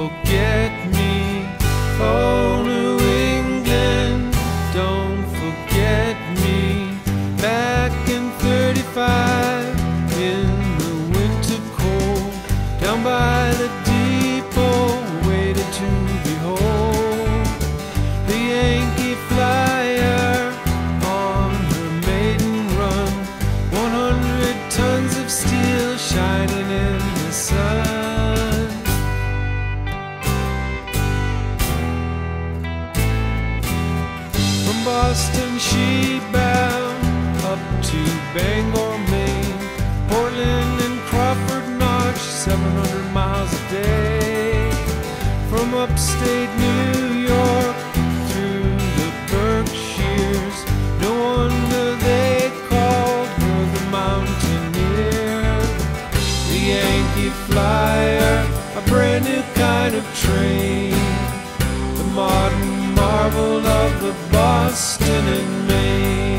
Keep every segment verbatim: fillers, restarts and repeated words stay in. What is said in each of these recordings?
forget me. Oh, New England, don't forget me. Back in thirty-five, in the winter cold, down by the depot, waited to behold the Yankee Flyer on her maiden run. One hundred tons of steel shining in the sun. From Boston she bound up to Bangor, Maine, Portland and Crawford Notch, seven hundred miles a day. From upstate New York through the Berkshires, no wonder they called her the Mountaineer. The Yankee Flyer, a brand new kind of train, the modern marvel of the Boston and Maine.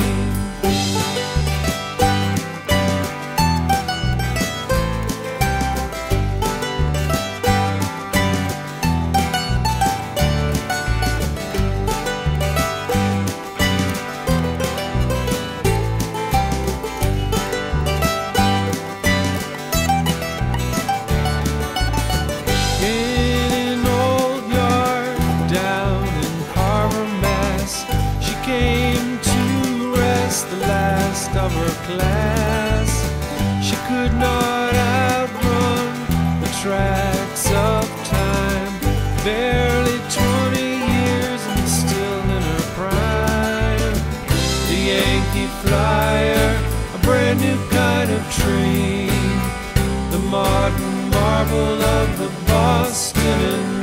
The last of her class, she could not outrun the tracks of time. Barely twenty years and still in her prime. The Yankee Flyer, a brand new kind of train, the modern marvel of the Boston and